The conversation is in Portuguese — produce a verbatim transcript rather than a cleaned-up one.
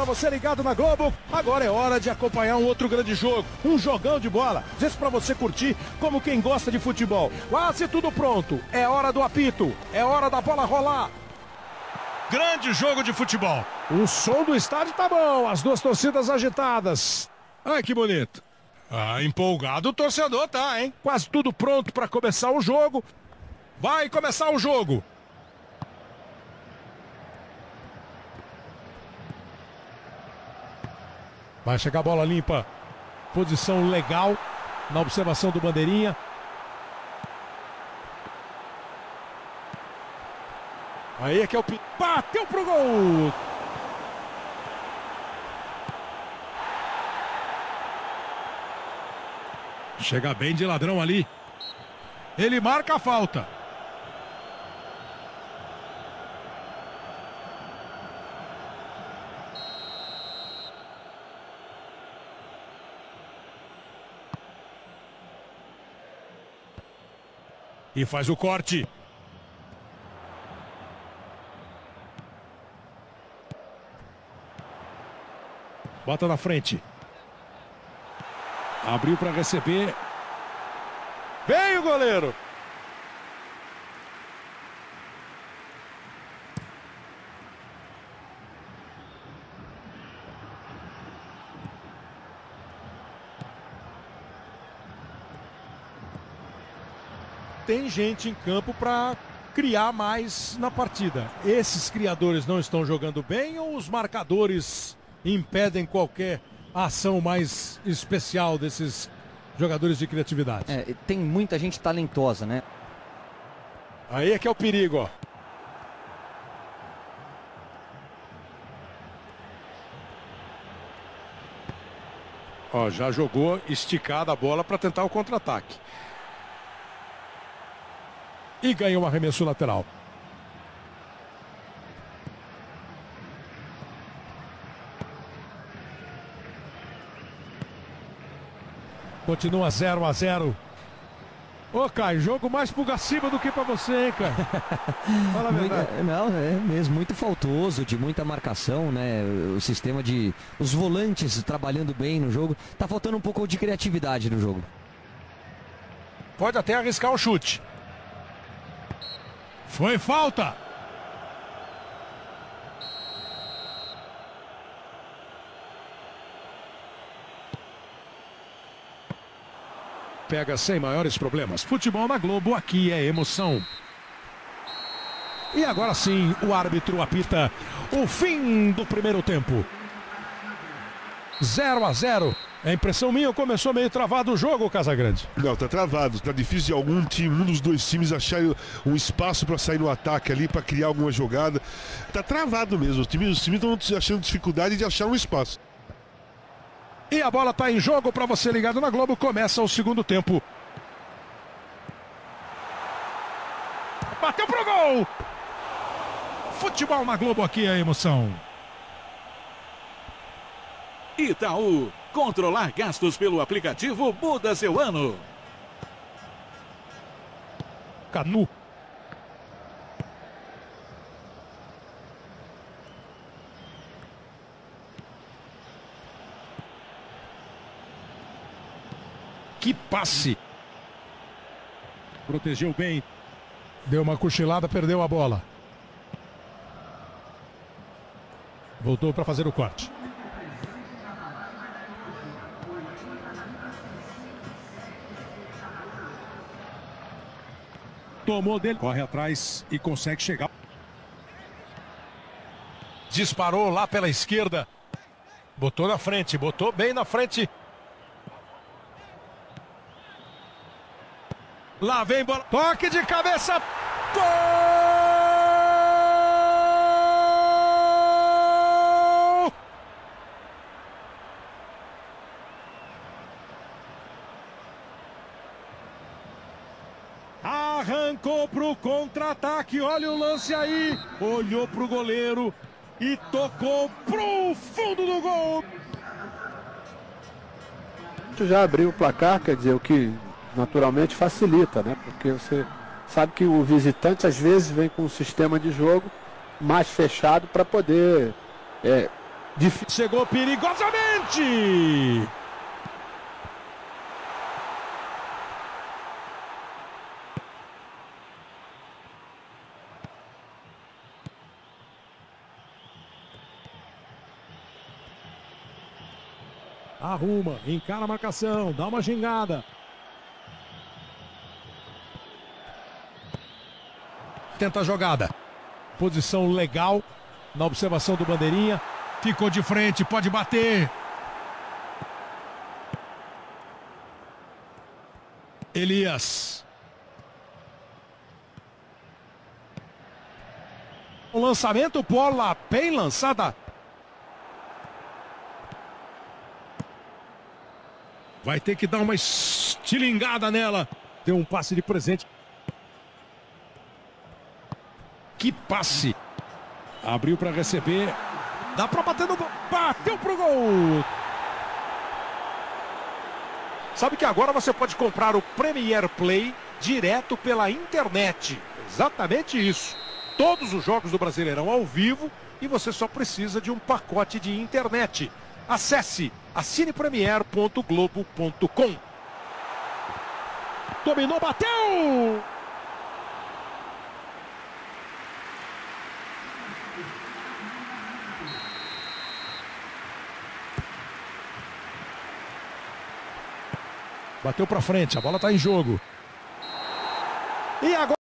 você ligado na Globo. Agora é hora de acompanhar um outro grande jogo, um jogão de bola. Desse para você curtir como quem gosta de futebol. Quase tudo pronto. É hora do apito. É hora da bola rolar. Grande jogo de futebol. O som do estádio tá bom. As duas torcidas agitadas. Ai, que bonito. Ah, empolgado o torcedor tá, hein? Quase tudo pronto para começar o jogo. Vai começar o jogo. Vai chegar a bola limpa. Posição legal na observação do bandeirinha. Aí é que é o... Bateu pro gol. Chega bem de ladrão ali. Ele marca a falta. E faz o corte. Bota na frente. Abriu para receber. Veio o goleiro. Tem gente em campo para criar mais na partida. Esses criadores não estão jogando bem ou os marcadores impedem qualquer ação mais especial desses jogadores de criatividade? É, tem muita gente talentosa, né? Aí é que é o perigo, ó. Ó, já jogou esticada a bola para tentar o contra-ataque. E ganhou um arremesso lateral. Continua zero a zero. Ô, Caio, jogo mais pro Gaciba do que pra você, hein, Caio? Fala a verdade. Muito, não, é mesmo muito faltoso, de muita marcação, né? O sistema de... Os volantes trabalhando bem no jogo. Tá faltando um pouco de criatividade no jogo. Pode até arriscar o chute. Foi falta. Pega sem maiores problemas. Futebol na Globo, aqui é emoção. E agora sim, o árbitro apita o fim do primeiro tempo. zero a zero. É impressão minha, começou meio travado o jogo, Casagrande. Não, tá travado. Tá difícil de algum time, um dos dois times achar um espaço para sair no ataque ali, para criar alguma jogada. Tá travado mesmo. Os times os times estão achando dificuldade de achar um espaço. E a bola tá em jogo para você ligado na Globo. Começa o segundo tempo. Bateu pro gol. Futebol na Globo, aqui é a emoção. Itaú. Controlar gastos pelo aplicativo muda seu ano. Canu. Que passe. Protegeu bem. Deu uma cochilada, perdeu a bola. Voltou para fazer o corte. Tomou dele, corre atrás e consegue chegar. Disparou lá pela esquerda. Botou na frente, botou bem na frente. Lá vem bola. Toque de cabeça. Gol! Arrancou pro contra-ataque, olha o lance aí, olhou pro goleiro e tocou pro fundo do gol. Já abriu o placar, quer dizer, o que naturalmente facilita, né? Porque você sabe que o visitante às vezes vem com um sistema de jogo mais fechado para poder é, Dif... Chegou perigosamente. Arruma, encara a marcação, dá uma gingada. Tenta a jogada. Posição legal na observação do bandeirinha. Ficou de frente, pode bater. Elias. O lançamento, bola bem lançada. Vai ter que dar uma estilingada nela. Deu um passe de presente. Que passe. Abriu para receber. Dá para bater no gol. Bateu pro gol. Sabe que agora você pode comprar o Premier Play direto pela internet. Exatamente isso. Todos os jogos do Brasileirão ao vivo e você só precisa de um pacote de internet. Acesse assine premier ponto globo ponto com. Dominou, bateu! Bateu para frente, a bola está em jogo. E agora